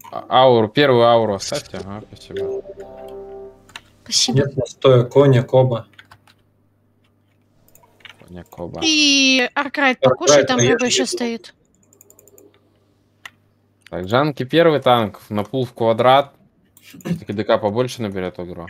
Ауру, первую ауру оставьте. Ага, спасибо. Спасибо. Нет настоя, коня, коба. Коня Коба. И Аркрайт покушай, там рыба еще стоит. Так, Джанки первый танк. На пул в квадрат. Все-таки ДК побольше наберет игру.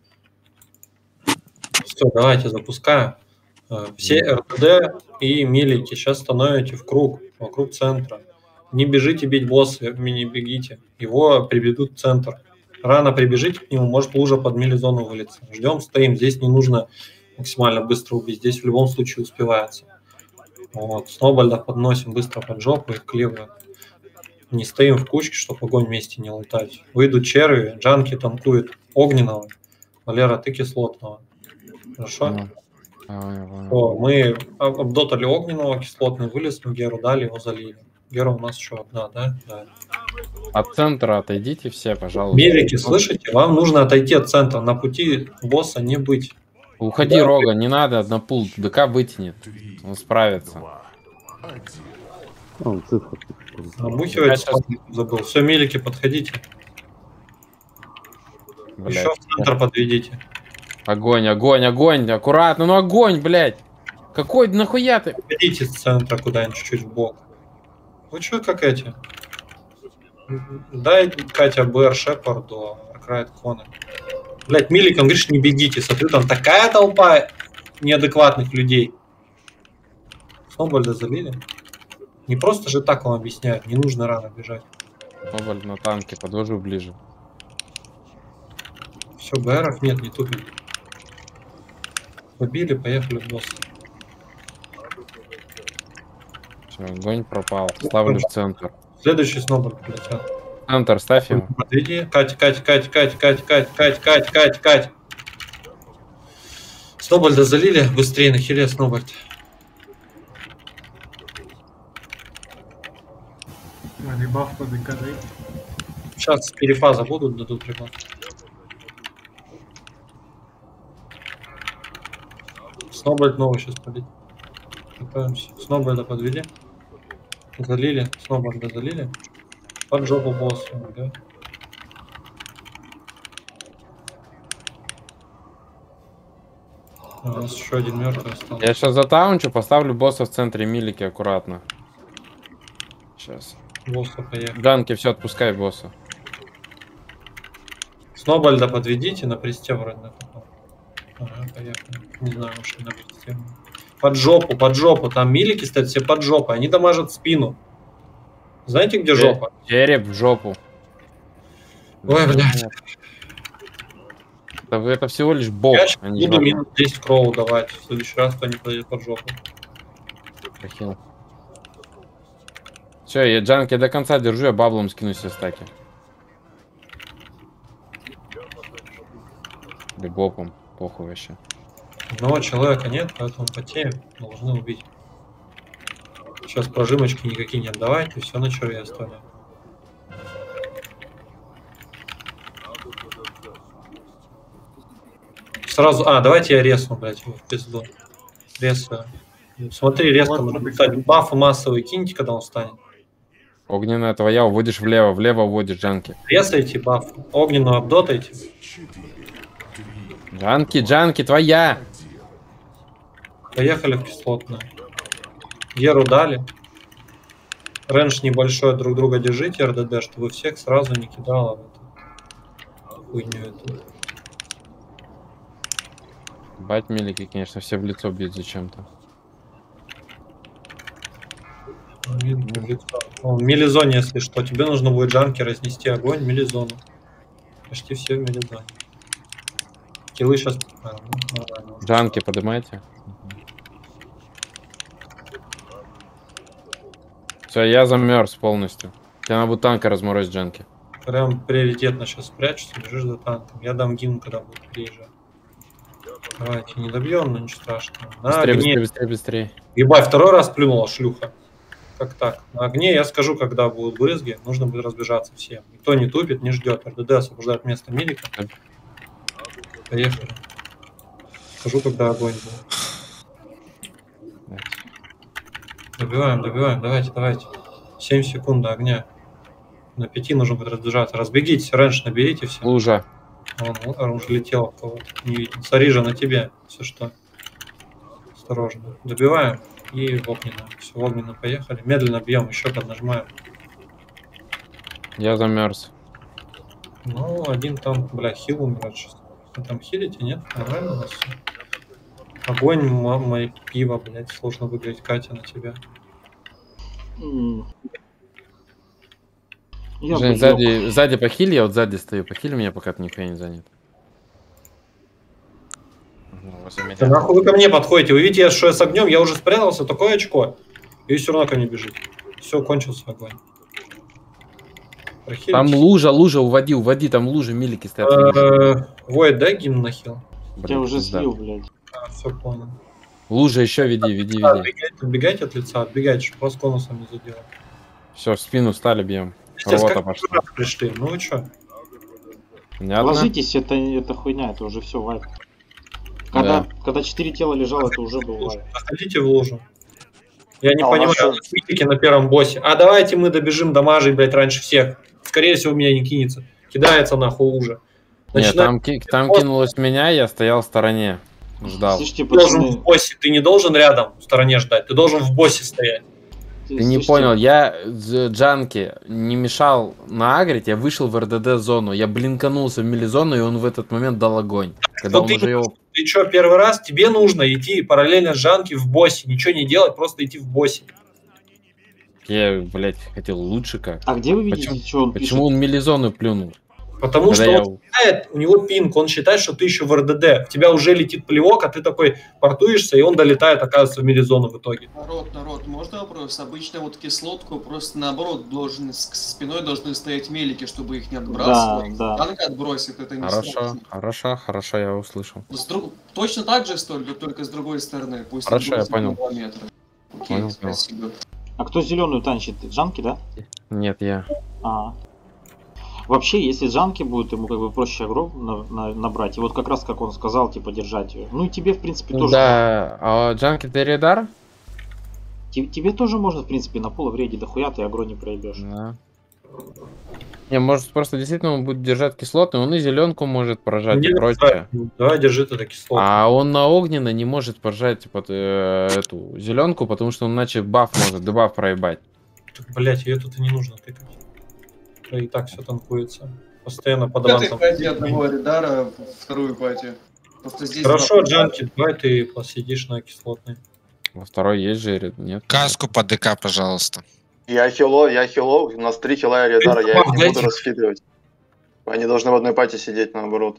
Все, давайте запускаем. Все РТД и милики сейчас становите в круг, вокруг центра. Не бежите бить босса, не бегите. Его приведут в центр. Рано прибежите к нему, может лужа под мили-зону вылиться. Ждем, стоим. Здесь не нужно максимально быстро убить. Здесь в любом случае успевается. Вот. Сноубольда подносим быстро под жопу и кливы. Не стоим в кучке, чтобы огонь вместе не лутать. Выйдут черви, Джанки танкует огненного, Валера, ты кислотного. Хорошо? О, мы обдотали огненного, кислотный вылез, мы Геру дали, его залили. Гера у нас еще одна, да? Да. От центра отойдите все, пожалуйста. Мелики, слышите? Вам нужно отойти от центра, на пути босса не быть. Уходи, Да. Рога, не надо на пул. ДК вытянет. Он справится. Обухивается, забыл. Все, мелики, подходите. Блядь. Еще в центр подведите. Огонь, огонь, огонь. Аккуратно, ну огонь, блядь. Какой нахуя ты? Подведите с центра куда-нибудь чуть-чуть в бок. Вы что, как эти? Дай, Катя, БР Шепарду, Аркрайт Хона. Блять, миликом, говоришь, не бегите. Смотрю, там такая толпа неадекватных людей. Сноубольда залили. Не просто же так вам объясняют, не нужно рано бежать. Сноубольд на танке, подвожу ближе. Все, БРов нет, не тупим. Побили, поехали в босс. Все, огонь пропал. Ставлю в центр. Следующий сноубольд прилетел. Центр, ставь его. Подведи. Кать. Сноубольда залили, быстрее на хиле сноубольд. Ребаф под ДК. Сейчас перефаза будут, дадут ребят. Сноубольд новый сейчас полить. Готовимся. Сноубольда подвели. Залили. Сноубольда залили. Под жопу босса, да? У нас еще один мертвый остался. Я сейчас затаунчу, поставлю босса в центре милики аккуратно. Сейчас. Босса поехали. Джанки, все, отпускай босса. Сноубольда подведите, на престе вроде на таком. Ага, поехали. Не знаю, уж на престе. Под жопу, там милики стоят все под жопой, они дамажат спину. Знаете, где жопа? Череп в жопу. Ой, блядь. Это всего лишь бог. Я а не буду жопа. минус 10 кроу давать. В следующий раз кто не подойдет под жопу. Все, я Джанки до конца держу, я баблом скину все стаки. Или бопом, похуй вообще. Одного человека нет, поэтому потеем. Должны убить. Сейчас прожимочки никакие не отдавайте, все на черве оставляем. Сразу, давайте я ресну, блядь, его в пизду. Ресаю. Смотри, резко надо писать. Бафы массовые киньте, когда он встанет. Огненная твоя, уводишь влево уводишь Джанки. Ресайте баф. Огненную обдотайте. Джанки, твоя! Поехали в кислотную. Геру дали. Рейндж небольшой, друг друга держите, РДД, чтобы всех сразу не кидало в эту хуйню эту. Бать милики, конечно, все в лицо бьют зачем-то. В милизоне, если что, тебе нужно будет Джанки разнести огонь в милизону. Почти все в милизоне. Киллы сейчас... Джанки поднимайте. Все, я замерз полностью. Тебе надо будет танка разморозить, Джанки. Прям приоритетно сейчас спрячься, бежишь за танком. Я дам гимн, когда будет приезжать. Давайте, не добьем, но ничего страшного. Быстрее. Ебать, второй раз плюнула шлюха. Как так? На огне я скажу, когда будут брызги, нужно будет разбежаться всем. Никто не тупит, не ждет. РДД освобождает место милика. Поехали. Скажу, когда огонь будет. Добиваем, давайте. 7 секунд до огня. На 5 нужно будет разбежаться. Разбегитесь, раньше наберите все. Лужа. Он уже летел в кого-то. Не видно. Сарижа на тебе, все что. Осторожно. Добиваем. И в огненно. Все, в огненно поехали. Медленно бьем, еще поднажимаем. Я замерз. Ну, один там, бля, хил умрет сейчас. Вы там хилите, нет? Нормально у нас все. Огонь, мое пиво, блядь, сложно выиграть, Катя, на тебя. Я Жень, бы сзади похили, я вот сзади стою. Похили меня, пока ты нихуя не занят. Да нахуй вы ко мне подходите? Вы видите, что я с огнем, я уже спрятался, такое очко. И все равно ко мне бежит. Все, кончился огонь. Прохилите. Там лужа, уводи, там лужи, милики стоят. Войд, дай гимн на хил. Я уже слил, блядь. Все, понял. Лужа еще веди. Отбегайте от лица, отбегайте, чтобы вас конусом не задело. Все, в спину стали, бьем. Естественно, Рвота пошла. пришли, ну вы чё? Понятно? Ложитесь, это хуйня, это уже все вайп. Когда 4 тела лежало, это уже был вайп. Заходите в лужу. Я не у понимаю, нас митики на первом боссе. А давайте мы добежим до мажей, блядь, раньше всех. Скорее всего, меня не кинется. Кидается нахуй лужа. Нет, там кинулось меня, я стоял в стороне. Ждал. Слушайте, Ты должен пацаны, в боссе, ты не должен рядом в стороне ждать, ты должен в боссе стоять. Ты не понял, я Джанки не мешал наагрить, я вышел в РДД-зону, я блинканулся в милизону, и он в этот момент дал огонь. Когда он уже его... Ты что, первый раз? Тебе нужно идти параллельно с Джанки в боссе, ничего не делать, просто идти в боссе. Я, блядь, хотел лучше как. А где вы видите, что он пишет? Почему он милизону плюнул? Потому Когда что я- он считает, у него пинг, он считает, что ты еще в РДД. В тебя уже летит плевок, а ты такой портуешься, и он долетает, оказывается, в милизону в итоге. Народ, можно вопрос? Обычно вот кислотку просто наоборот спиной должны стоять мелики, чтобы их не отбрасывать. Да. Танк отбросит, это не Хорошо, я услышал. Точно так же, что ли, только с другой стороны. Пусть Хорошо, я отбросит понял. на 2 метра. Окей, Понял. спасибо. А кто зеленую танчит? Джанки, да? Нет, я. Вообще, если Джанки будет, ему как бы проще агро набрать. И вот как раз, как он сказал, типа, держать ее. Ну и тебе, в принципе, тоже. Да, а Джанки ты редар? Тебе тоже можно, в принципе, на полувреде дохуя, ты агро не проебешь. Да. Не, может просто действительно он будет держать кислотный, он и зеленку может поражать и прочее. Давай, держи ты кислоту. А он на огненно не может поражать эту зеленку, потому что он иначе баф может, дебаф проебать. Блять, ее тут и не нужно тыкать. И так все танкуется. Постоянно под В этой авансом. пати одного редара, вторую пати. Просто здесь Хорошо, Джанки, давай ты посидишь на кислотной. Во второй есть же, нет? Каску по ДК, пожалуйста. Я хило, у нас 3 хила и редара, я их не буду расхитривать. Они должны в одной пати сидеть, наоборот.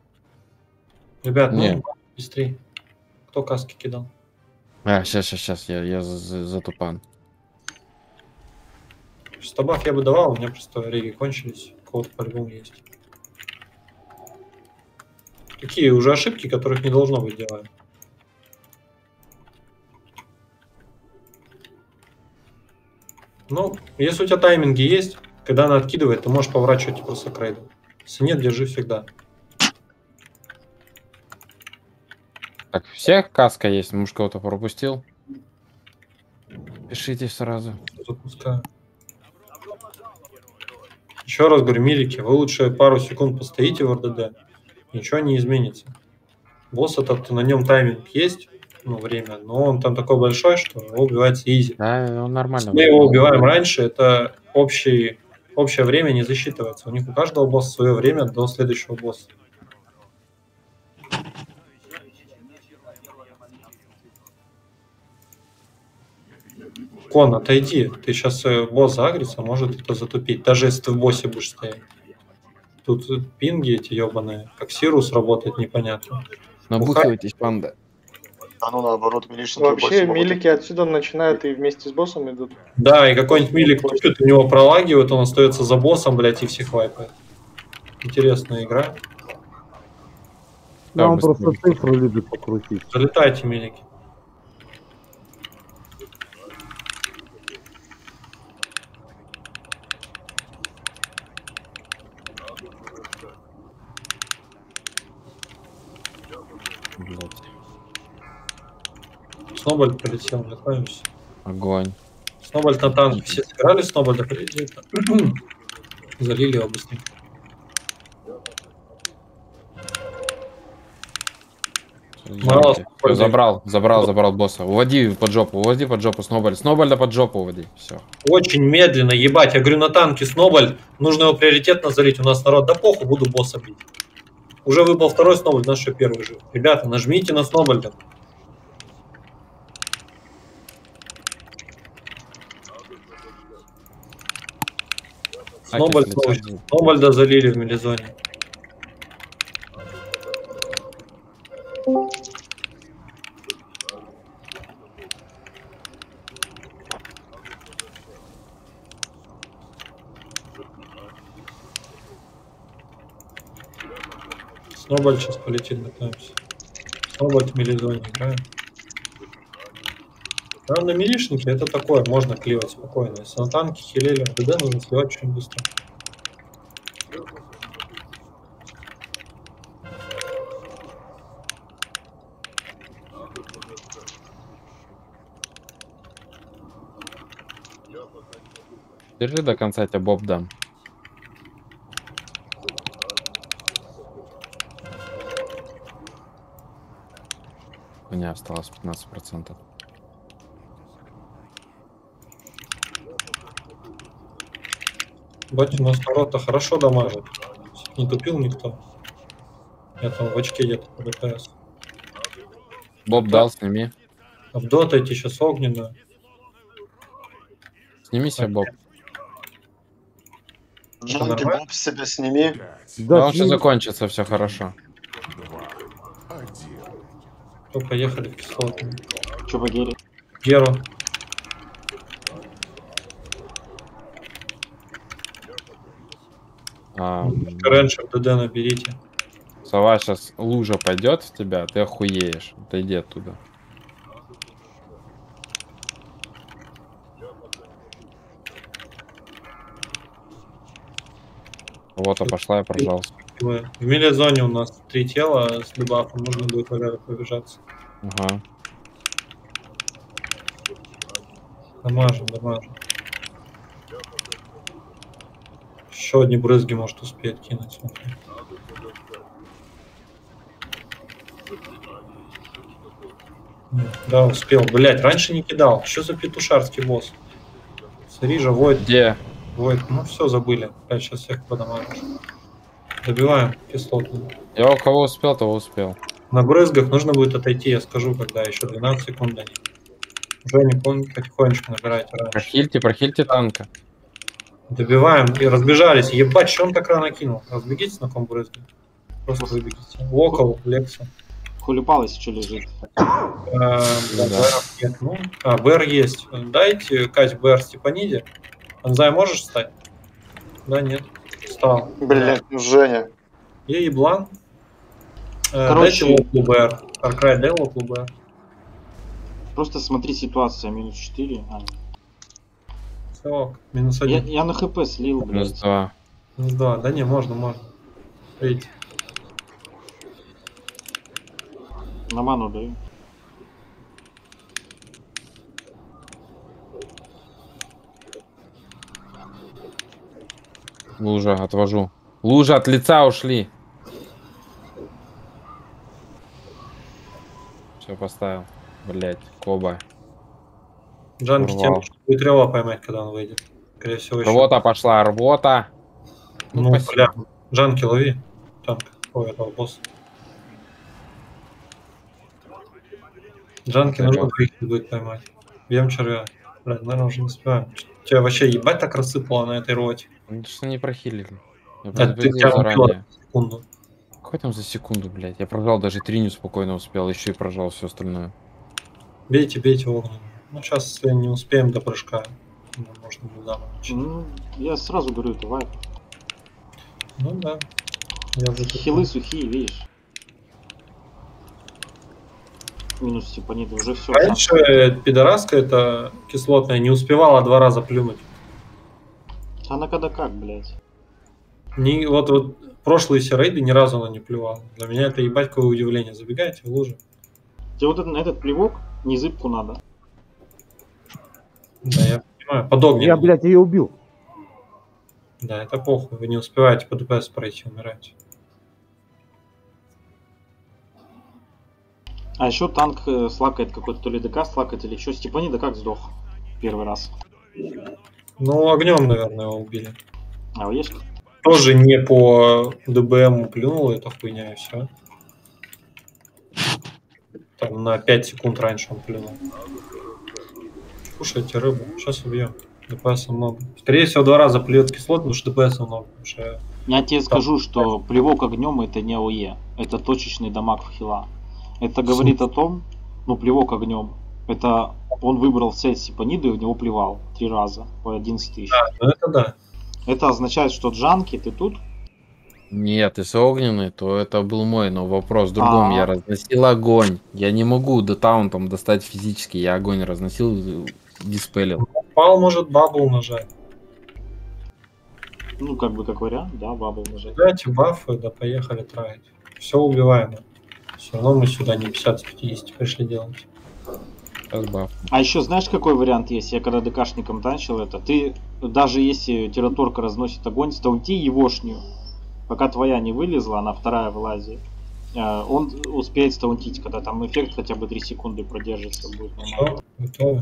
Ребят, Не. ну, быстрее. Кто каски кидал? Сейчас, я за тупан. Стабаф я бы давал, у меня просто реги кончились. У кого-то по-любому есть. Такие уже ошибки, которых не должно быть, делаем. Ну, если у тебя тайминги есть, когда она откидывает, ты можешь поворачивать просто к рейду. Если нет, держи всегда. Так, всех каска есть, может кого-то пропустил? Пишите сразу. Запускаю. Еще раз говорю, милики, вы лучше пару секунд постоите в РДД, ничего не изменится. Босс этот, на нем тайминг есть, ну, время, но он там такой большой, что его убивается изи. Да, он нормально. Мы его убиваем раньше, это общее время не засчитывается. У них у каждого босса свое время до следующего босса. Кон, отойди. Ты сейчас босс загрится, может это затупить. Даже если ты в боссе будешь стоять. Тут пинги эти ебаные. Как Сирус работает, непонятно. Набухивайтесь, панда. А ну наоборот, милишники Вообще, милики отсюда начинают и вместе с боссом идут. Да, и какой-нибудь милик тупит, у него пролагивает, он остается за боссом, блядь, и всех вайпает. Интересная игра. Да, он просто цифру любит покрутить. Залетайте, милики. Блядь. Снобальд полетел, готовимся. Огонь. Снобальд на танк. Все сыграли Снобальда? Залили его быстрее. Мороз, Всё, забрал босса. Уводи под жопу, Снобаль. Снобальда под жопу уводи. Все. Очень медленно, ебать. Я говорю, на танке Снобаль. Нужно его приоритетно залить. У нас народ, да похуй, буду босса бить. Уже выпал второй Снобаль, наш еще первый жив. Ребята, нажмите на Снобальда. Снобальда залили в мелизоне. Снобаль сейчас полетит, готовимся. Снобаль в мелизоне играем. А на милишнике это такое, можно кливать спокойно. Если на танке хилели, ДД нужно сливать очень быстро. Держи до конца, я тебе боб дам. У меня осталось 15%. Бать, у нас народ-то хорошо дамажит. Не тупил никто. Я там в очке где-то по ДПС. Боб дал, сними. В дотайте сейчас огненную. Сними себе боб. Джанки, боб с себя сними. Да, он сейчас закончится, все хорошо. Поехали в кислоту. Че по Гере? Геру. Раньше ДД наберите. Сова, сейчас лужа пойдет в тебя, ты охуеешь. Отойди оттуда. Вот, пошла я, пожалуйста. В мелизоне у нас 3 тела с дебафом, нужно будет наверное пробежаться. Ага. Дамажим. Еще одни брызги может успеть кинуть. Смотри. Да, успел. Блять, раньше не кидал. Что за петушарский босс? Смотри же, Войд. Где? Войд, ну все, забыли. Опять сейчас всех подамажишь. Добиваем кислотную. Я у кого успел, того успел. На брызгах нужно будет отойти, я скажу, когда еще 12 секунд до них. Уже не помню, потихонечку набирайте раньше. Прохильте танка. Добиваем и разбежались. Ебать, что он так рано кинул? Разбегитесь на ком брызги. Просто выбегите. Локал, Лекса. Хулипалось, что лежит. Нет, ну. БР есть. Дайте Кать БР Степаниде. Анзай можешь встать? Да, нет. Встал. Блин, Женя. Я еблан. Короче, дайте локлу БР. Аркрай, дай локлу БР. Просто смотри, ситуация. Минус 4. Все, минус 1. Я на хп слил, блядь. Минус 2. Минус 2. Да не, можно. Видите. На ману даю. Лужа, отвожу. Лужа от лица ушли. Все, поставил. Блять, Коба. Джанки тем будет рева поймать, когда он выйдет. Скорее всего, еще. Рвота пошла, рвота. Ну, бля. Джанки лови. Танк. Ой, этого босса. Джанки нужно будет поймать. Бьем червя. Блядь, наверное, уже не успеваем. Тебя вообще ебать так рассыпало на этой роте. Что не прохилили? Я ты тебя заранее. Секунду. Какой там за секунду, блядь? Я прожал даже триню спокойно успел, еще и прожал все остальное. Бейте огненную. Ну, сейчас, если не успеем до прыжка, можно будет замочить. Ну, я сразу говорю, это вайп. Ну да. Хилы сухие, видишь. Минус Степанида, уже все. Раньше пидораска эта кислотная не успевала 2 раза плюнуть. Она когда как, блядь. Вот прошлые все рейды ни разу она не плювала. Для меня это ебать какое удивление. Забегаете в лужу. Тебе вот этот плевок, не зыбку надо. Да, я понимаю. Под огнем. Я, блядь, ее убил. Да, это похуй, вы не успеваете по ДПС пройти, умираете. А еще танк слакает какой-то, то ли ДК слакает или что. Степанида как сдох первый раз? Ну, огнем, наверное, его убили. А есть? Тоже не по ДБМ плюнул эта хуйня и все. Там на 5 секунд раньше он плюнул. Кушайте рыбу, сейчас убьем. ДПС много. Скорее всего, 2 раза плюет кислот, потому что ДПС много. Потому что... Я тебе скажу, что плевок огнем это не ОЕ. Это точечный дамаг в хила. Это говорит о том, ну, плевок огнем. Это он выбрал цель Степаниду и в него плевал 3 раза по 11 тысяч. Да, ну это да. Это означает, что Джанки, ты тут? Нет, если огненный, то это был мой, но вопрос в другом. Я разносил огонь. Я не могу до таунтом достать физически. Я огонь разносил, диспелил. Пал может бабл нажать. Ну, как бы как вариант, да, бабл нажать. Дайте бафы, да поехали траить. Все убиваемо. Все равно мы сюда не 50 с 50 пришли делать. А еще знаешь, какой вариант есть? Я когда ДКшником танчил это, ты даже если тираторка разносит огонь, стаунти егошнюю. Пока твоя не вылезла, она вторая вылазит. Он успеет стаунтить, когда там эффект хотя бы 3 секунды продержится. Будет все, готово.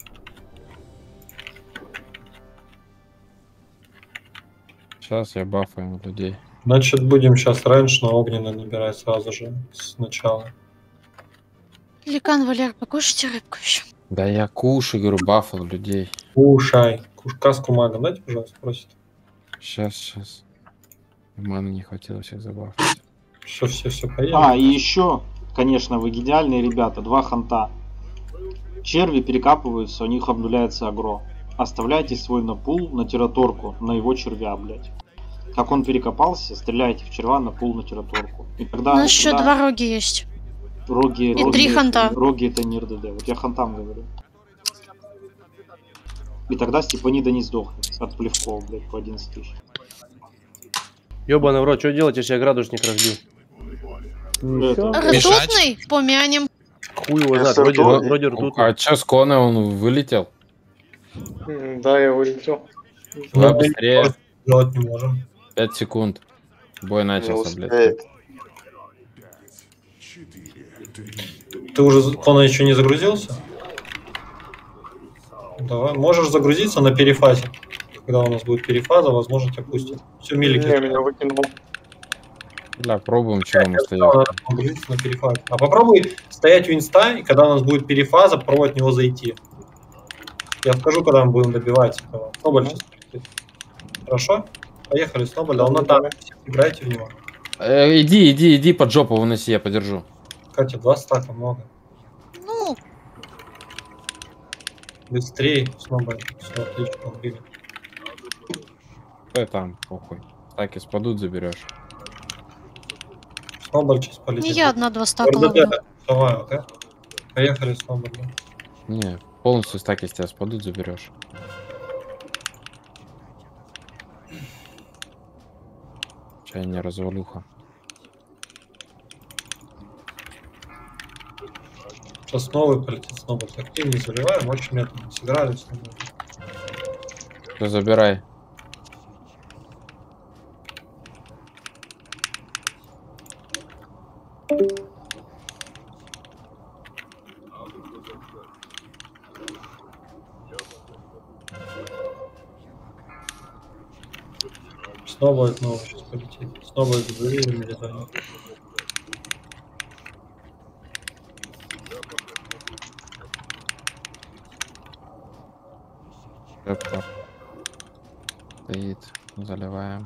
Сейчас я бафаю людей. Значит, будем сейчас раньше на огненный набирать сразу же сначала. Ликан, Валер, покушайте рыбку еще. Да я кушаю, говорю, бафал людей. Кушай. Каску мага дайте, пожалуйста, просит. Сейчас. Маны не хватило всех забафать. Все, поехали. И еще, конечно, вы гениальные ребята, 2 ханта. Черви перекапываются, у них обнуляется агро. Оставляйте свой напул на тираторку, на его червя, блять. Как он перекопался, стреляйте в черва на пул на тираторку. И тогда, у нас еще 2 роги есть. Роги, и 3 ханта. Роги это не РДД. Вот я хантам говорю. И тогда Степанида не сдохнет от плевков, блядь, по 11 тысяч. Ёбаный в рот, что делать, если я градусник разбил? Ртутный? Помянем. Хуй его знает, вроде ртутный. А чё с Кона он вылетел? Да, я вылетел. Давай быстрее. Делать не можем. 5 секунд. Бой начался, блядь. Ты уже Кона еще не загрузился? Давай, можешь загрузиться на перефазе. Когда у нас будет перефаза, возможно, тебя пустят. Все, милики. Я меня выкинул. Да, пробуем, чего мы стоим. На перефазе. А попробуй стоять у инста, и когда у нас будет перефаза, попробовать в него зайти. Я скажу, когда мы будем добивать этого. Сноболь сейчас прилетит. Хорошо? Поехали, Сноболь. Он на там. Играйте в него. Иди под жопу выноси, я подержу. Катя, 2 стака много. Ну. Быстрее, Сноболь. Все, отлично, убили. Стой там, похуй. Так и спадут, заберешь. Сноболь сейчас полетит. Не я 1-2 стака ловлю. Давай, окей? Поехали, Сноболь. Не, полностью стаки с тебя спадут, заберешь. Чай не развалюха. Сейчас новый полетит, Сноболь. Активнее заливаем, очень медленно сыграли. Все, забирай. Снова сейчас полетит. Снова завели милитарно. Рыбка. Стоит. Заливаем.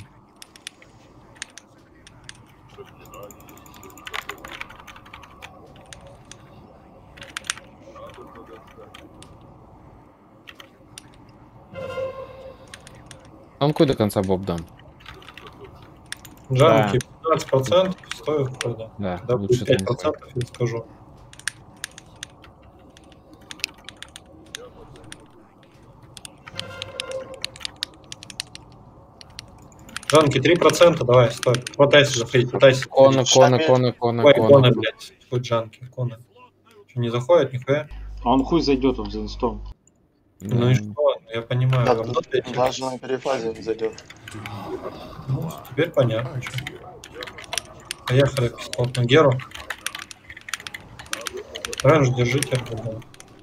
Танкуй до конца, Боб, дам. Джанки 15% стоит входа. Да, да, лучше 5% я скажу. Джанки 3%, давай, стой. Пытайся заходить, пытайся. Кона, блядь. Хоть Джанки, Кона. Что, не заходит, нихуя? А он хуй зайдет, он за инстом. Ну и что? Я понимаю. Да, работаете. даже на перефазе зайдет. Ну, теперь понятно. Что. Поехали кислот на Геру. Раньше держите. Да.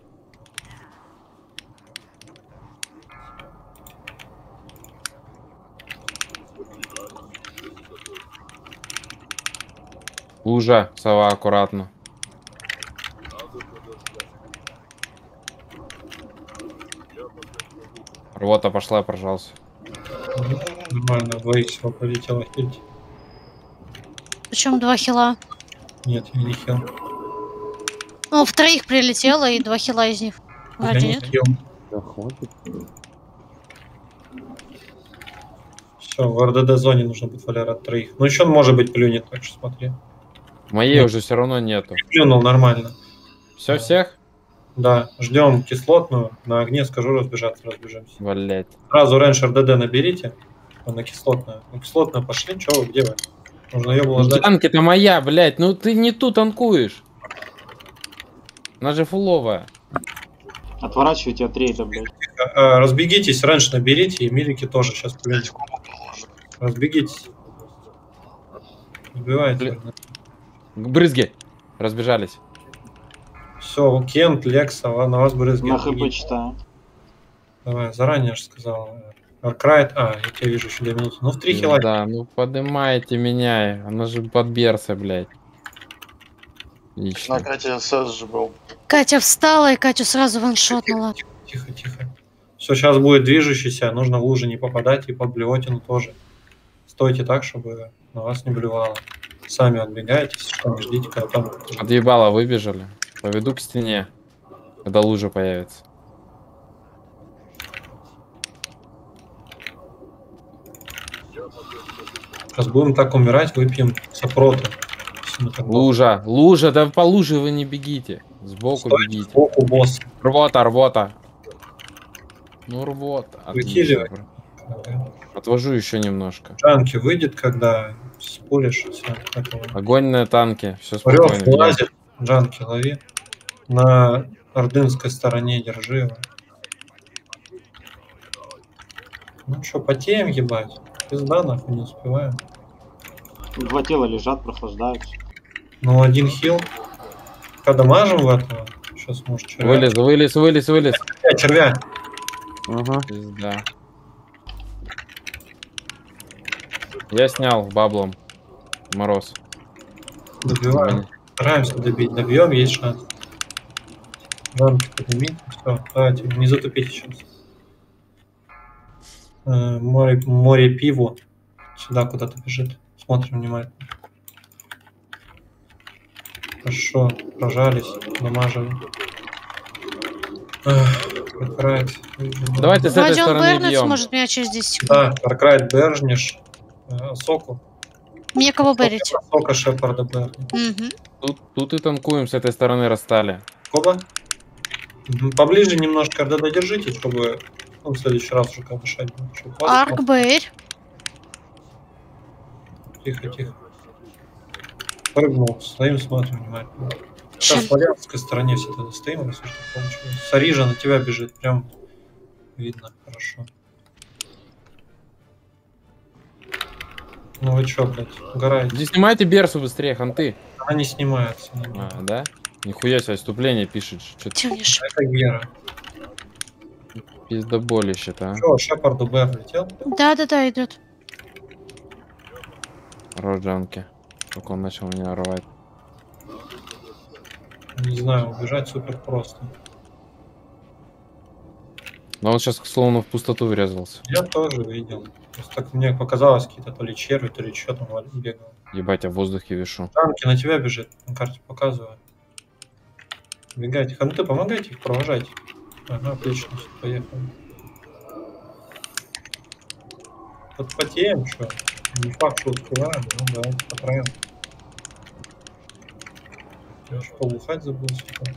Лужа, сова, аккуратно. Рвота пошла, пожалуйста. Нормально, двоих всего полетело хилить. Причем 2 хила. Нет, я не хил. Ну, в троих прилетело, и 2 хила из них. Я Вроде не нет. хил. Да хватит. Все, в РДД зоне нужно будет Валера от троих. Ну еще он может быть плюнет, так что смотри. Моей Нет. уже все равно нету. Плюнул нормально. Все, всех? Да, ждем кислотную. На огне скажу разбежаться, разбежимся. Блять. Сразу раньше РДД наберите. На кислотную. На кислотную пошли. Че вы, где вы? Нужно ее было ждать. Танк-то моя, блять. Ну ты не ту танкуешь. Она же фуловая. Отворачивайте от рейда, блядь. Разбегитесь, раньше наберите, и милики тоже сейчас плюнете. Разбегитесь. Убивайте. Брызги. Разбежались. Все, Кент, Лекса, на вас брызги. На хп читаю. Давай, заранее же сказал. Аркрайт. А, я тебя вижу еще 2 минуты. Ну, в 3 хила. Да, ну поднимайте меня. Она же под берса, блядь. Отлично. На Кате СС же был. Катя встала, и Катю сразу ваншотнула. Тихо, тихо. Все, сейчас будет движущийся. Нужно в лужи не попадать, и под блевотину тоже. Стойте так, чтобы на вас не блевало. Сами отбегаетесь, что не ждите, когда там... Отъебало, выбежали. Поведу к стене, когда лужа появится. Раз будем так умирать, выпьем сопроты. Лужа, лужа, да по луже вы не бегите. Сбоку Стойте, бегите. сбоку босс. Рвота, рвота. Ну, рвота. Отлично. Отвожу еще немножко. Танки выйдет, когда спулишь. Огонь на танке. Все Орёв спокойно. лазит. Джанки лови. На ордынской стороне держи его. Ну что, потеем, ебать? Пизда, нахуй, не успеваем. 2 тела лежат, прохлаждаются. Ну, 1 хил. Когда мажем в этого, сейчас может червя. Вылез. Червя. Ага. Пизда. Я снял баблом. Мороз. Добиваем. Стараемся добить. Добьем, есть шанс. Рамки поднимите. Все, давайте, не затупите сейчас. Море пиву. Сюда куда-то бежит. Смотрим внимательно. Хорошо, прожались, намажали. Давайте с этой стороны бьем. Может меня через 10 секунд. Да, Аркрайт Бержниш, Соку. Мне кого берите? Сока Шепарда Берни. Тут и танкуем, с этой стороны расстали. Коба? Поближе немножко РДД держите, чтобы в следующий раз уже как дышать. Аркбейр. Тихо, тихо. Прыгнул, стоим, смотрим внимательно. Сейчас по левой стороне все тогда стоим, если что получилось. Сарижа на тебя бежит, прям видно хорошо. Ну вы чё, блядь, угораете? Здесь снимайте берсу быстрее, ханты. Она не снимается. Да? Нихуя себе, вступление пишет. Это Гера. Пиздоболище-то, а. Чё, Шепарду Бэр летел? Да, идет. Рожанки. Как он начал меня рвать. Не знаю, убежать супер просто. Но он сейчас словно в пустоту врезался. Я тоже видел. Просто так мне показалось, какие-то то ли черви, то ли что там бегал. Ебать, я в воздухе вешу. Танки на тебя бежит, на карте показываю. Бегайте. Ханты, помогайте их, провожайте. Ага, отлично, все, поехали. Подпотеем, что? Не факт, что успеваем, ну давайте поправим. Я уж побухать забыл, что-то.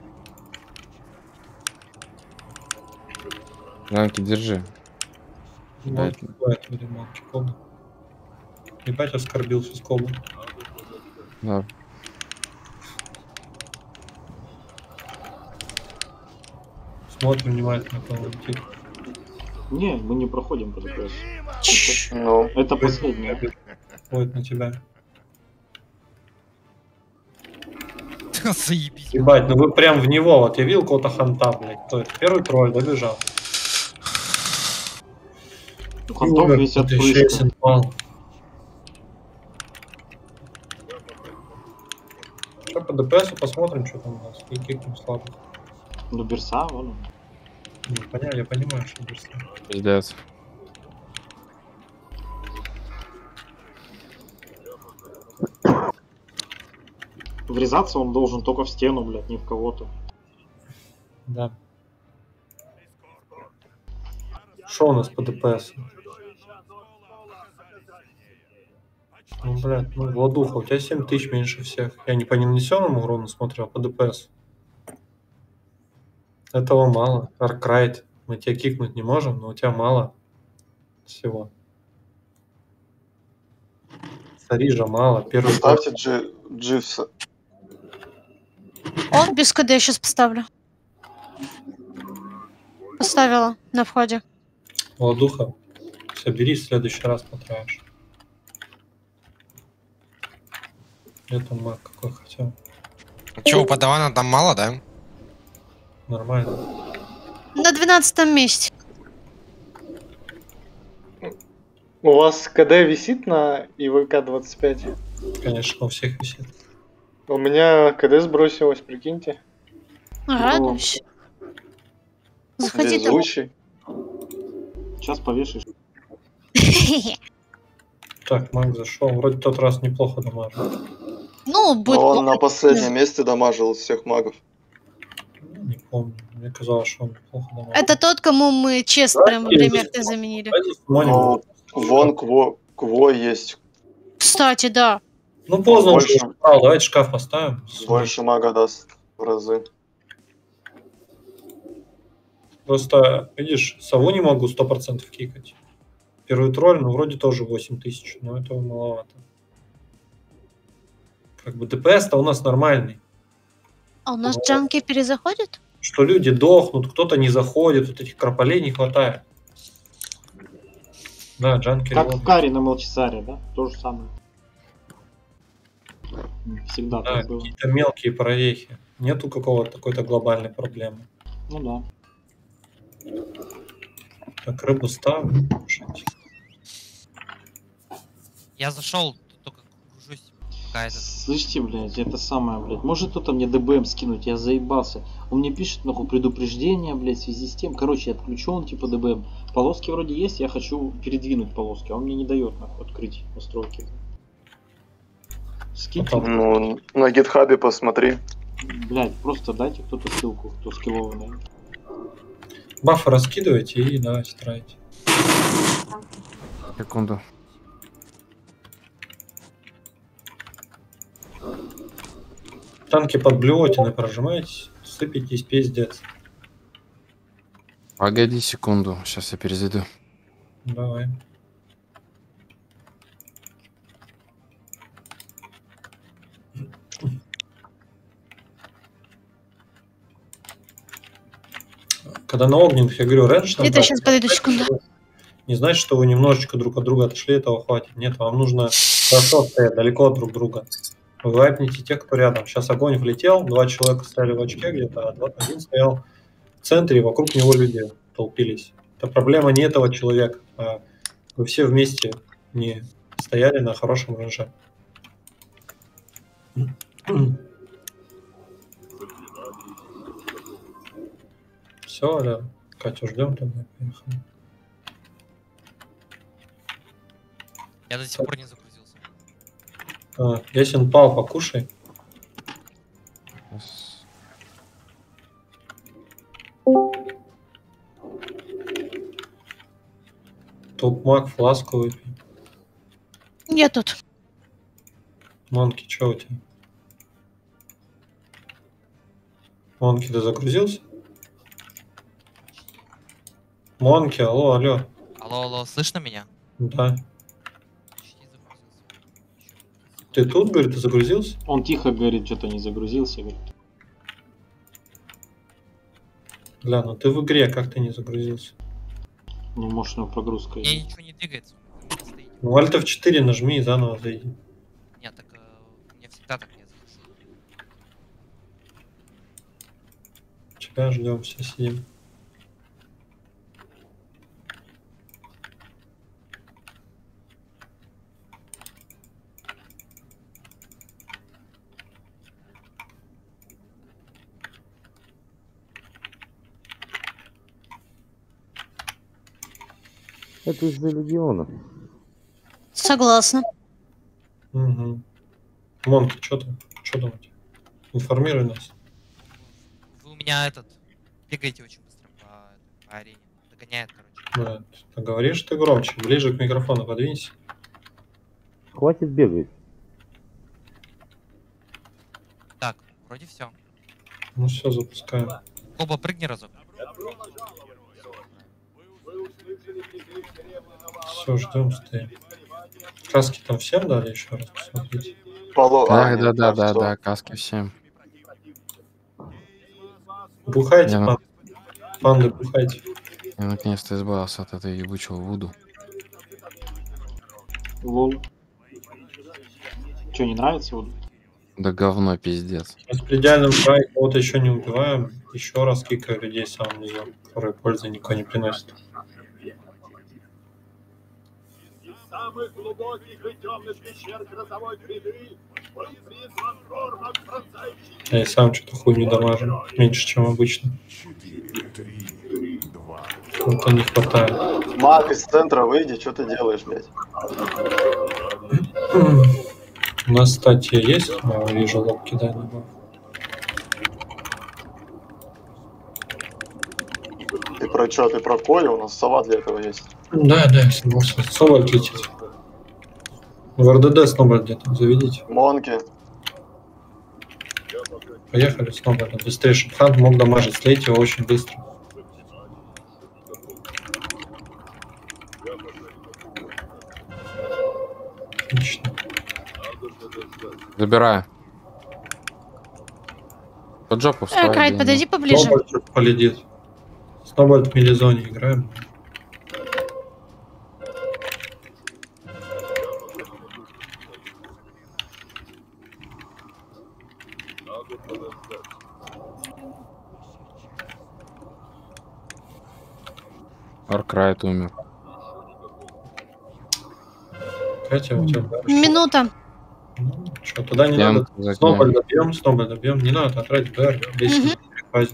Ранки, держи. Ебать, оскорбился с Коба. Да. Смотрим внимательно, кого летит. Не, мы не проходим по ДПС. Ну, Это последнее. Будет на тебя. Заебись. Ебать, ну вы прям в него. Вот я видел кого-то ханта, блядь. Кто это? Первый тролль добежал. У хантов висят еще крышки. есть инфал. Что по ДПС посмотрим, что там у нас. И кикнем слабых. Ну, Берса, вон он. Ну, я понимаю, что Берса. Пиздец. Врезаться он должен только в стену, блядь, не в кого-то. Да. Что у нас по ДПС? Ну, блядь, ну, Владуха, у тебя 7000 меньше всех. Я не по нанесенному урону смотрел, а по ДПС. Этого мало. Аркрайт. Мы тебя кикнуть не можем, но у тебя мало всего. Сарижа мало. Первый ставьте Дживса. Он без КД сейчас поставлю. Поставила на входе. Владуха, соберись, в следующий раз потратишь. Где там маг какой хотел? Че, у Падавана там мало, да? Нормально. На 12 месте. У вас КД висит на ИВК 25? Конечно, у всех висит. У меня КД сбросилось, прикиньте. Радуюсь. Заходи там. Везучий. Сейчас повешаешь. Так, маг зашел. Вроде тот раз неплохо дамажил. Ну, будет. Он на последнем месте дамажил из всех магов. Не помню. Мне казалось, что он неплохо дамажил. Это тот, кому мы честно прям во время РТ заменили. Ну, вон Кво есть. Кстати, да. Ну, поздно Больше. уже. Давайте шкаф поставим. Больше мага даст в разы. Просто, видишь, сову не могу 100% кикать. Первый тролль, ну, вроде тоже 8000, но этого маловато. Как бы ДПС-то у нас нормальный. А у нас джанки перезаходит? Что люди дохнут, кто-то не заходит, вот этих крополей не хватает. Да, джанки. Как в Каре на Молчасаре, да? То же самое. Всегда Да, так было. какие-то мелкие прорехи. Нету какого-то такой-то глобальной проблемы. Ну да. Так, рыбу ставлю. Я зашел, только кружусь. Слышите, блядь, это самое, блядь. Может кто-то мне ДБМ скинуть, я заебался. Он мне пишет, нахуй, предупреждение, блядь, в связи с тем. Короче, я отключен, типа, ДБМ. Полоски вроде есть, я хочу передвинуть полоски, а он мне не дает, нахуй, открыть настройки. Скиньте. Ну, на гитхабе посмотри. Блядь, просто дайте кто-то ссылку, кто скиллованный. Бафы раскидывайте и давайте тратить. Секунду. Танки под блюотиной прожимаетесь, сыпитесь, пиздец. Погоди секунду, сейчас я перезайду. Давай. Когда на огненных, я говорю, раньше... Это сейчас, подойду секунду. Не значит, что вы немножечко друг от друга отошли, этого хватит. Нет, вам нужно хорошо стоять далеко от друг друга. Вы вайпните тех, кто рядом. Сейчас огонь влетел, 2 человека стояли в очке где-то, а один стоял в центре, и вокруг него люди толпились. Это проблема не этого человека, а вы все вместе не стояли на хорошем ранже. Все, да. Катю ждем тогда. Поехали. Я до сих пор не загрузился. Ясен пал, покушай. Топ-маг, фласку выпей. Я тут. Монки, что у тебя? Монки, ты загрузился? Монки, алло, алло. Алло, слышно меня? Да. Ты тут, говорит, ты загрузился? Он тихо говорит, что-то не загрузился, говорит. Бля, ну ты в игре, как ты не загрузился? Ну, может, у него прогрузка Мне есть. ничего не двигается. Стоит. Ну, Alt F4 нажми и заново зайди. Нет, так у меня всегда так, я захожу. Тебя ждем, все сидим. Это из-за легиона. Согласна. Угу. Монки, что там? Что думаете? Информируй нас. Вы у меня бегаете очень быстро по арене. Догоняет, короче. Да, ты говоришь, ты громче. Ближе к микрофону подвинься. Хватит бегать. Так, вроде все. Ну все, запускаем. Оба, прыгни разок. Все, ждем, стоим. Краски там всем дали еще раз посмотрите. Да, каски всем. Бухайте, панды, бухайте. Я наконец-то избавился от этой ебучего Вуду. Лол. Че, не нравится Вуду? Да говно пиздец. С предельным край кого-то еще не убиваем. Еще раз кикаю людей в самом низу, которые пользы никто не приносит. Самых глубоких и темных пещер грозовой гряды был призван Норман Францайчик. Я и сам что-то хуйню дамажу. Меньше, чем обычно. 4, 3, 2. Вот не хватает. Маг из центра выйди, что ты делаешь, блядь? У нас статья есть? Я вижу, лоб кидает на баф. Ты про что? Ты про Колю? У нас сова для этого есть. Да, я согласен. Соболь летит. В РДД Сноболь где-то, заведите. Монки. Поехали, Сноболь. Быстрее, чтобы Хант мог дамажить. Слейте его очень быстро. Отлично. Забираю. Под жопу вставай. Крайт, подойди поближе. Сноболь что-то полетит. Сноболь в милизоне играем. Аркрайт умер. Катя, у тебя Минута. Ну, что, туда не надо. Сноболь добьем. Не надо тратить БР. Весь фазе.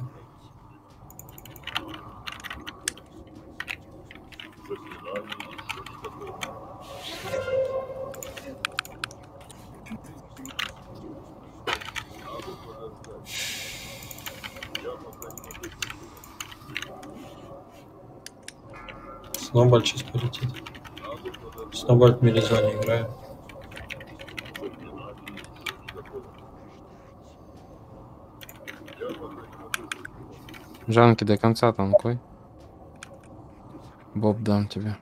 Сноболь сейчас полетит. Сноболь в милизоне играет. Жанки до конца танкуй. Боб дам тебе.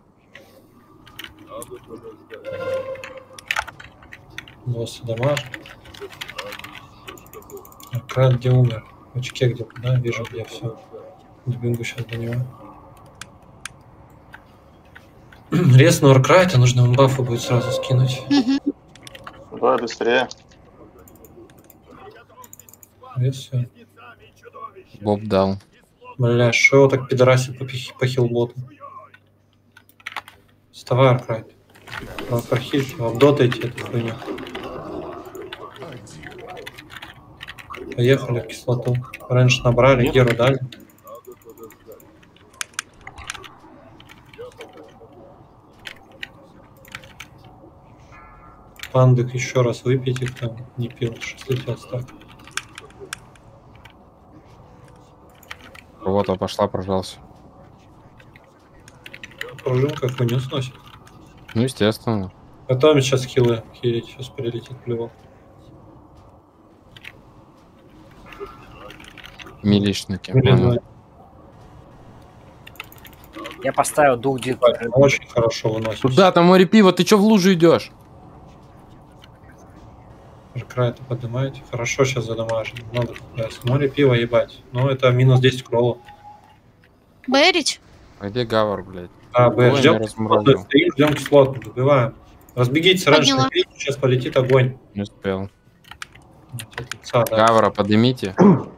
Босса дамаж. Крат где умер? В очке где-то, да? Вижу, где все. Добингу сейчас до него. Рез на Оркрайта, нужно бафы будет сразу скинуть. Давай быстрее. Рез все. Боб дал. Бля, шо его так пидорасит по хилботу? Вставай, Аркрайт. Прохильте его, обдотайте эту хуйню. Поехали в кислоту. Раньше набрали, Геру дали. Пандык еще раз выпейте, кто не пил, 60 стак. Вот, пошла, прожался. Пружинка хуйню сносит. Ну, естественно. Потом сейчас хилы хилить, сейчас прилетит плевок. Милишники. Я поставил дух дит. Очень хорошо выносит. Куда там море пива? Ты чё в лужу идешь? Край-то поднимаете. Хорошо сейчас задамажили. Надо море пива ебать. Ну это минус 10 кроллов. Бэрить? А где Гавар, блядь? А, Б, Ой, ждем, я разморозил. стоим, ждем кислоту, добиваем. Разбегитесь раньше, Подняла. сейчас полетит огонь. Не успел. От лица, да. Гавра, поднимите.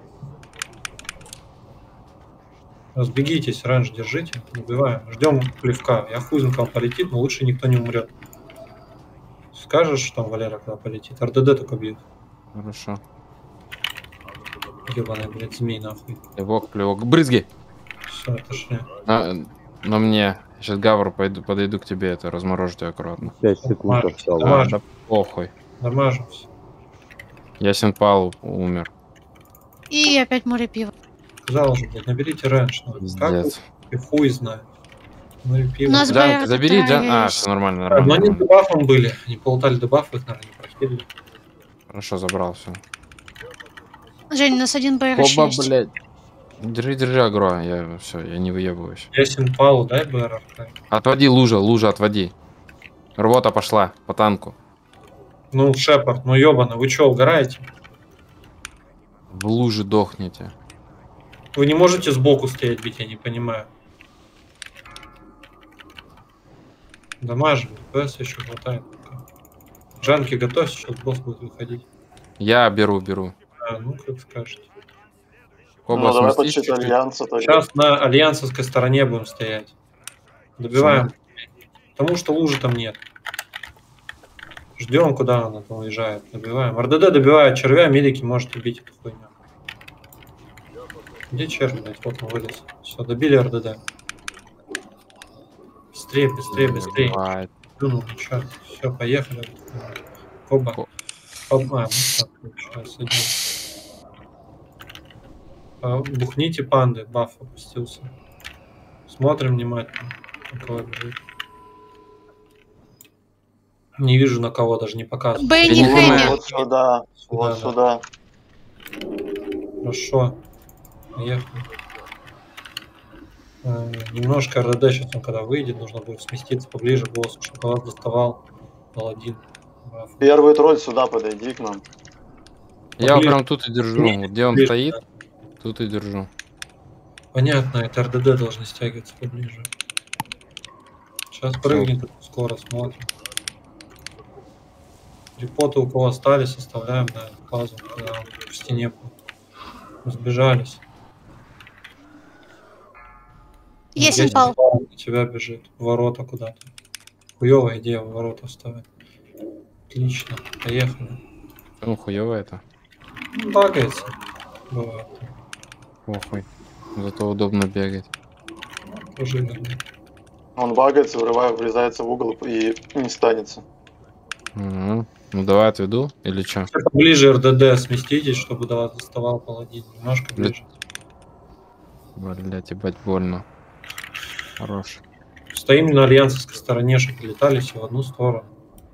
Разбегитесь, раньше держите, добиваем. Ждем плевка. Я хуй знаю, когда полетит, но лучше никто не умрет. Скажешь, что там Валера когда полетит? РДД только бьет. Хорошо. Ебаный, блядь, змей нахуй. Плевок. Брызги! Все, отошли. На мне. Сейчас Гавр подойду к тебе, это разморожу тебя аккуратно. 5 секунд осталось. А, да похуй. Нормажимся. Ясен Пал умер. И опять море пива. Сказал же, блядь, наберите раньше. Как вы? Хуй знает. Море пива. У нас Джан, забери Джан. А, есть. все нормально, Но нормально. они дебафом были. Они полутали дебафы, их, наверное, не прохилили. Хорошо, забрал все. Жень, у нас один БР Оба, есть. блядь. Держи агро, я не выебываюсь. Ясен Палу, дай БР. Отводи, лужа, отводи. Рвота пошла по танку. Ну, Шепард, ну ебано, вы что, угораете? В луже дохнете. Вы не можете сбоку стоять бить, я не понимаю. Дамажим, ДПС еще хватает. Джанки, готовься, сейчас босс будет выходить. Я беру. А, ну, как скажете. Коба, давай сместись почти чуть-чуть. альянса тогда. Сейчас на альянсовской стороне будем стоять. Добиваем. Потому что лужи там нет. Ждем, куда она там уезжает. Добиваем. РДД добивает червя, медики может убить эту хуйню. Где червь, блядь? Вот он вылез. Все, добили РДД. Быстрее. Ну, ничего. Все, поехали. Оба. Ну, так, сейчас идем. Бухните панды, баф опустился. Смотрим внимательно. На кого бежит. Не вижу на кого, даже не показываю. Бенни Хэми. Вот сюда, вот сюда. Хорошо. Поехали. Немножко РД сейчас, он когда выйдет, нужно будет сместиться поближе к боссу, чтобы вас доставал паладин. Первый тролль сюда подойди к нам. Я прям тут и держу. Вот где он стоит, тут и держу. Понятно, это РДД должны стягиваться поближе. Сейчас прыгнет, скоро смотрим. Репоты у кого остались, оставляем на базу, когда он в стене был. Разбежались. Ясен Пал. На тебя бежит. В ворота куда-то. Хуёвая идея в ворота вставить. Отлично. Поехали. Ну, хуёво это. Багается. Бывает. Похуй. Зато удобно бегать. Тоже верно. Он багается, врезается в угол и не станется. Ну давай отведу, или что? Ближе РДД сместитесь, чтобы до вас доставал паладин. Немножко ближе. Блять, ебать больно. Хорош. Стоим на альянсовской стороне, чтобы летали все в одну сторону.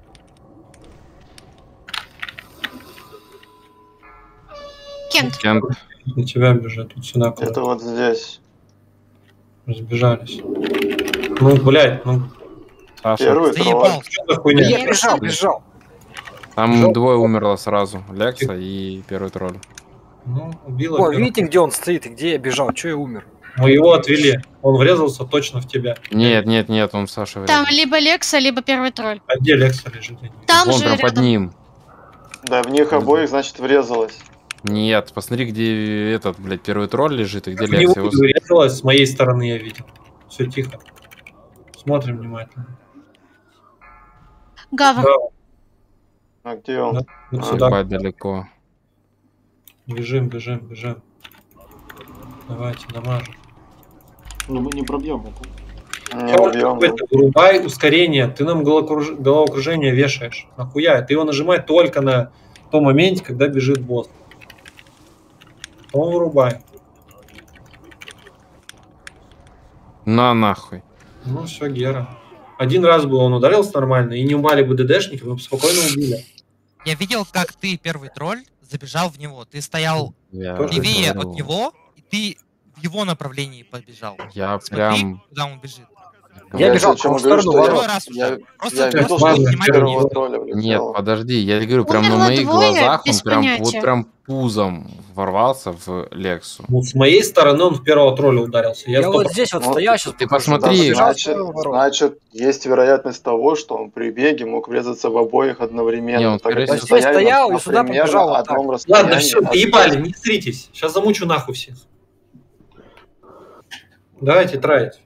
Кент. На тебя бежит, тут сюда. Это вот здесь. Разбежались. Ну, блядь, ну. Саша. Первый тролль. Что за хуйня? Я бежал. Там двое умерло сразу. Лекса и первый тролль. Ну, убило. О, видите, где он стоит и где я бежал? Че я умер? Мы его отвели. Он врезался точно в тебя. Нет, он в Саше Там врезался. либо Лекса, либо первый тролль. А где Лекса лежит? Там Вон же прям под рядом. ним. Да, в них обоих, значит, врезалось. Нет, посмотри, где этот, блядь, первый тролль лежит и где В него Лекса. Его... врезалась, с моей стороны я видел. Все тихо. Смотрим внимательно. Гавр. Да, А где он? вот сюда. Ебать далеко. Бежим. Давайте, дамажим. Ну мы не пробьем это. Не убьем. Вырубай ускорение. Ты нам головокружение вешаешь. Нахуя? Ты его нажимай только на том моменте, когда бежит босс. Он вырубай. На нахуй. Ну все, Гера. Один раз бы он ударился нормально, и не упали бы ДДшники, мы бы спокойно убили. Я видел, как ты, первый тролль, забежал в него. Ты стоял Я левее забыл. от него, и ты в его направлении побежал. Я Смотри, прям... куда он бежит. Я бежал в сторону ворот. Я видел, что с первого тролля влетел. Нет, подожди, я говорю, прям на Умерло моих двое, глазах он без прям понятия. вот прям пузом ворвался в Лексу. Ну, с моей стороны он в первого тролля ударился. Я вот здесь вот стоял, сейчас Ты посмотри. Значит, есть вероятность того, что он при беге мог врезаться в обоих одновременно. Не, он, Так как скорее всего, стояли стоял на и сюда примерно побежал вот одном так. расстоянии Ладно, все, от- доебали, не сритесь. Сейчас замучу нахуй всех. Давайте траить.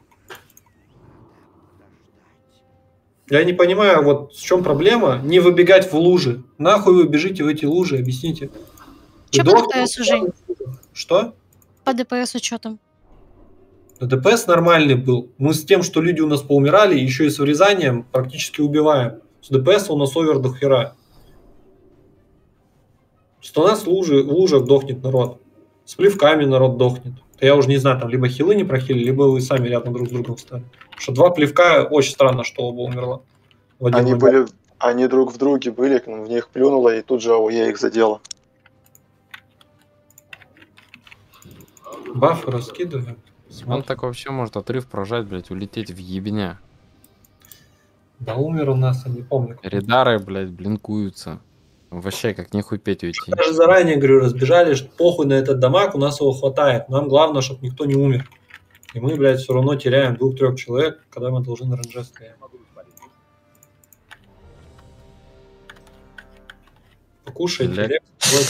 Я не понимаю, вот в чем проблема. Не выбегать в лужи. Нахуй вы бежите в эти лужи, объясните. Че по ДПС уже? Что? По ДПС что там? ДПС нормальный был. Мы с тем, что люди у нас поумирали, еще и с врезанием практически убиваем. С ДПС у нас овер до хера. Что у нас в лужах дохнет народ. С плевками народ дохнет. Я уже не знаю, там либо хилы не прохилили, либо вы сами рядом друг с другом стали. Потому что 2 плевка, очень странно, что оба умерло. Они друг в друге были, в них плюнуло, и тут же АОЕ их задело. Бафы раскидываем. Он так вообще может отрыв прожать, блядь, улететь в ебеня. Да умер у нас, я не помню. Редары, блядь, блинкуются. Вообще, как нехуй петь уйти. Даже заранее, говорю, разбежали, что похуй на этот дамаг, у нас его хватает. Нам главное, чтобы никто не умер. И мы, блядь, все равно теряем 2-3 человек, когда мы должны на ранже стоять. Покушайте.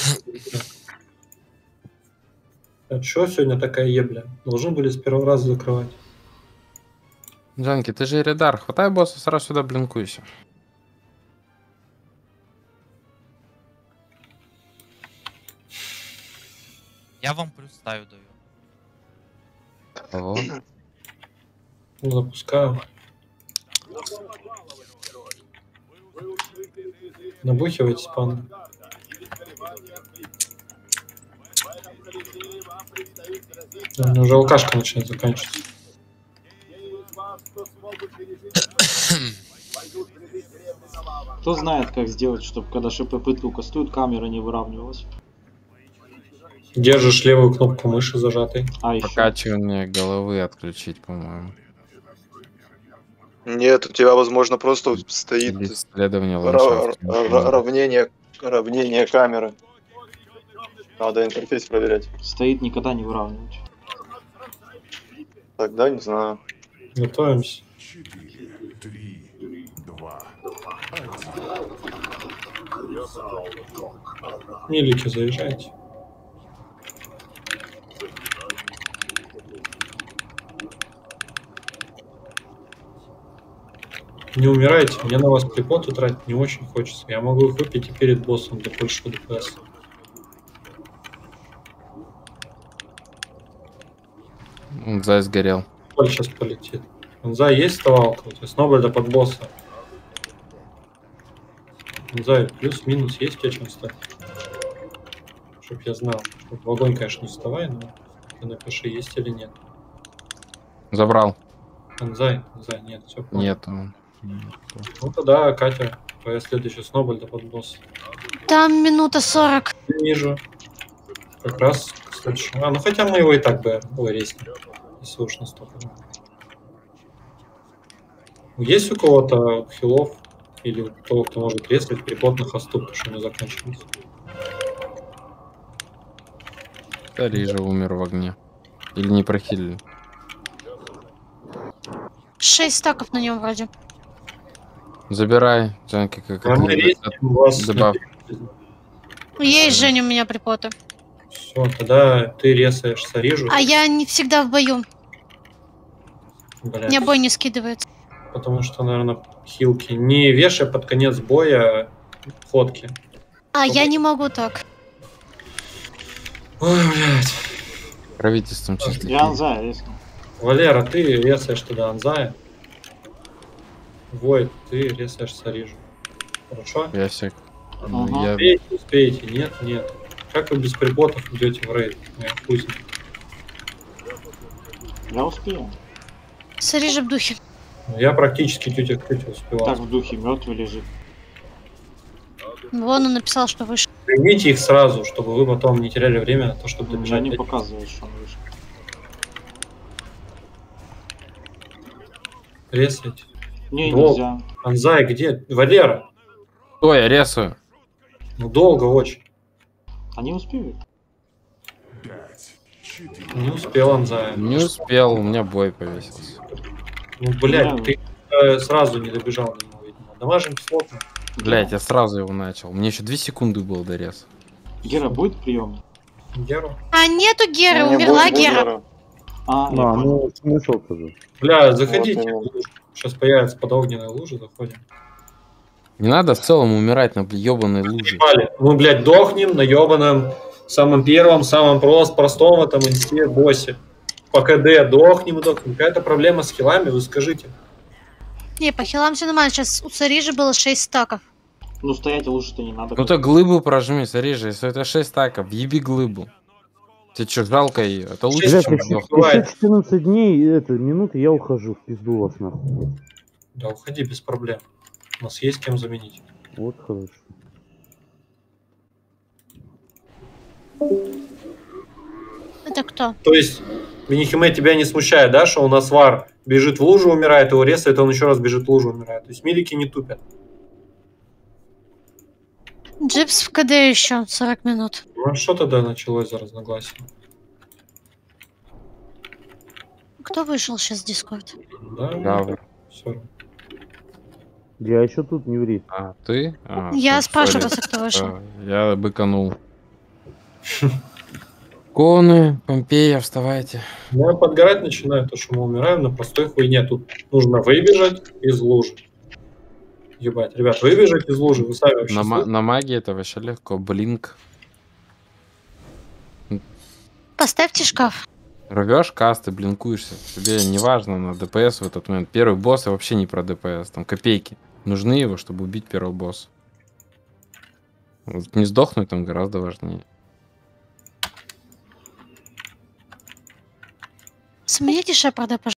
А что сегодня такая ебля? Должны были с первого раза закрывать. Джанки, ты же редар. Хватай босса, сразу сюда блинкуйся. Я вам плюс ставлю даю. Ого. Ну, запускаю. Набухивайте спан. Уже алкашка начинает заканчиваться. Кто знает, как сделать, чтобы когда ШПП только стоит, камера не выравнивалась? Держишь левую кнопку мыши зажатой. Покачивание головы отключить, по-моему. Нет, у тебя, возможно, просто стоит равнение камеры. Надо интерфейс проверять. Стоит, никогда не выравнивать. Тогда не знаю. Готовимся. 4, 3, 2, Милики, заезжайте. Не умирайте, мне на вас припоты тратить не очень хочется. Я могу их выпить и перед боссом для большего ДПС. Зай сгорел. Поль сейчас полетит. Зай есть вставалка? У тебя снобольда под босса. Зай, плюс-минус есть у тебя чем стать? Чтоб я знал. В огонь, конечно, не вставай, но ты напиши, есть или нет. Забрал. Зай, нет, все. Нет. Ну тогда Катя, твоя следующая снобольда под босс. Там минута 40. Ниже. Как раз к следующему. Ну хотя мы его и так бы резнем, если уж настолько. Есть у кого-то хилов или у того, кто может резать припот на хосту, потому что не заканчивается? Рижа умер в огне. Или не прохилили? 6 стаков на нем вроде. Забирай, Джанки, как это добавь. Есть, Женя, у меня припоты. Все, тогда ты резаешь Сарижу. А я не всегда в бою. Блядь. Мне бой не скидывается. Потому что, наверное, хилки. Не вешай под конец боя ходки. А я не могу так. Ой, блядь. Правительством чисто. Я Анзая резко. Валера, ты резаешь туда Анзая. Войд, ты резаешь Сарижу. Хорошо? Я всех. Ага. Успеете? Нет. Как вы без припотов идете в рейд? Хуй. Я успею. Сарижа в духе. Я практически тетя успевал. Так в духе мертвый лежит. Вон он написал, что вышел. Примите их сразу, чтобы вы потом не теряли время на то, чтобы У меня добежать. не показывает, что он вышел. Резать. Не, Долго. нельзя. Анзай где? Валера. Что я резаю? Ну долго очень. Они успеют. Не успел Анзай. Не успел, у меня бой повесился. Ну, блядь, ты сразу не добежал до него, видимо. Дамажим кислотно. Блядь, я сразу его начал. Мне еще 2 секунды было до реза. Гера, будет прием? Геру? А нету Геры, Не умерла будет Гера. Гера. А, Да, ну смысл тоже. Бля, заходите. Вот Сейчас появится под огненной лужи, заходим. Не надо в целом умирать на ебаной луже. Мы, блядь, дохнем на ебаном самом первом, самом простом этом инсте боссе. По КД дохнем и дохнем. Какая-то проблема с хилами, вы скажите. Не, по хилам все нормально. Сейчас у Царижи было 6 стаков. Ну стоять лучше-то не надо. Ну то глыбу прожми, смотри же, если это 6 стаков, въеби глыбу. Тебе что, жалко ее? Это лучше, Блядь, чем еще сдохнуть. 14 дней, минуты, я ухожу, в пизду вас нахуй. Да, уходи без проблем. У нас есть кем заменить. Вот хорошо. Это кто? То есть, Минихиме тебя не смущает, да, что у нас вар бежит в лужу, умирает, его резает, он еще раз бежит в лужу, умирает. То есть милики не тупят. Джипс в КД еще 40 минут. Ну а что тогда началось за разногласие? Кто вышел сейчас в Дискорд? Да, Гавр. все. Я еще тут, не ври. А, ты? А, Я всё, спрашиваю сори. просто, кто вышел. Я быканул. Коны, Помпея, вставайте. Ну, я подгорать начинаю, то что мы умираем на простой хуйне. Тут нужно выбежать из лужи. Ебать, ребят, выбежать из лужи, вы сами вообще На магии это вообще легко. Блинк. Поставьте шкаф. Рвешь каст и блинкуешься. Тебе не важно на ДПС в этот момент. Первый босс и вообще не про ДПС. Там копейки. Нужны его, чтобы убить первого босса. Вот не сдохнуть там гораздо важнее. Смените Шепарда, пожалуйста.